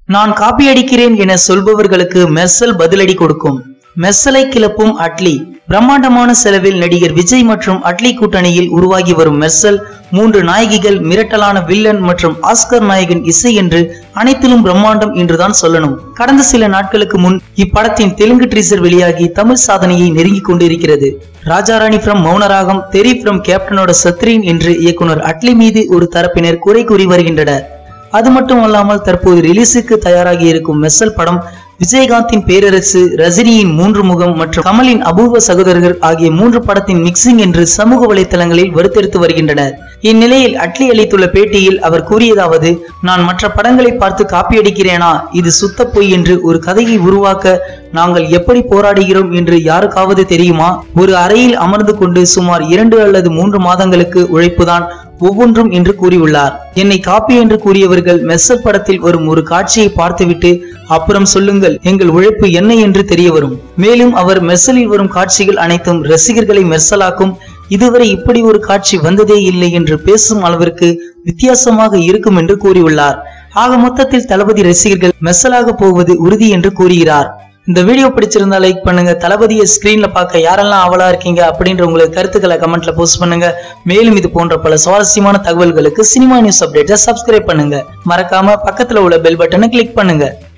நான் காப்பி அடிக்கிறேன் என சொல்பவர்களுக்கு மெர்சல் பதிலடி கொடுக்கும். மெர்சலை கிளப்பும் அட்லி. பிரம்மாண்டமான செலவில் நடிகர் விஜய் மற்றும் அட்லி கூட்டணியில் உருவாகி வரும் மெர்சல் 3 நாயகிகள், மிரட்டலான வில்லன் மற்றும் ஆஸ்கர் நாயகன் இசை என்று அனைத்திலும் பிரம்மாண்டம் என்றுதான் சொல்லணும். கடந்த சில நாட்களுக்கு முன் இப்படத்தின் தெலுங்கு டீசர் வெளியாகி தமிழ் சாதனையை நெருங்கி கொண்டிருக்கிறது. ராஜாராணி ஃப்ரம் மௌனராகம், தெரி ஃப்ரம் கேப்டனோட சத்ரீன் என்று இயக்குனர் அட்லி மீது ஒரு தரப்பினர் குறை கூறி வருகின்றனர். அது மட்டுமல்லாமல் தற்போது ரிலீஸுக்கு தயாராகி இருக்கும் மெர்சல் படம் விஜயகாந்தின் பேரரசு, ரஜினியின் 3 முகம் மற்றும் கமலின் அபூர்வ சகோதரர்கள் ஆகிய 3 படத்தின் மிக்சிங் என்று சமூக வலைதளங்களில் வறுத்தெடுத்து வருகின்றனர். இந்நிலையில் அட்லி அளித்துள்ள பேட்டியில் அவர் கூறியதாவது, நான் மற்ற படங்களை பார்த்து காப்பி அடிக்கிறேனா? இது சுத்த பொய் என்று ஒரு கதையை உருவாக்க நாங்கள் எப்படி போராடுகிறோம் என்று யாருக்காவது தெரியுமா? ஒரு அறையில் அமர்ந்து கொண்டு சுமார் 2 அல்லது 3 மாதங்களுக்கு உழைப்புதான் ஒவ்வொன்றும் என்று கூறியுள்ளார். என்னை காப்பி என்று கூறியவர்கள் மெர்சல் படத்தில் வரும் ஒரு காட்சியை பார்த்துவிட்டு அப்புறம் சொல்லுங்கள் எங்கள் உழைப்பு என்ன என்று தெரிய வரும். மேலும் அவர் மெர்சலில் வரும் காட்சிகள் அனைத்தும் ரசிகர்களை மெர்சலாக்கும், இதுவரை இப்படி ஒரு காட்சி வந்ததே இல்லை என்று பேசும் அளவிற்கு வித்தியாசமாக இருக்கும் என்று கூறியுள்ளார். ஆக மொத்தத்தில் தளபதி ரசிகர்கள் மெர்சலாக போவது உறுதி என்று கூறுகிறார். இந்த வீடியோ பிடிச்சிருந்தா லைக் பண்ணுங்க. தளபதியை ஸ்கிரீன்ல பார்க்க யாரெல்லாம் ஆவலா இருக்கீங்க அப்படின்ற உங்களுக்கு கருத்துக்களை கமெண்ட்ல போஸ்ட் பண்ணுங்க. மேலும் இது போன்ற பல சுவாரஸ்யமான தகவல்களுக்கு சினிமா நியூஸ் அப்டேட்டை சப்ஸ்கிரைப் பண்ணுங்க. மறக்காம பக்கத்துல உள்ள பெல் பட்டனை கிளிக் பண்ணுங்க.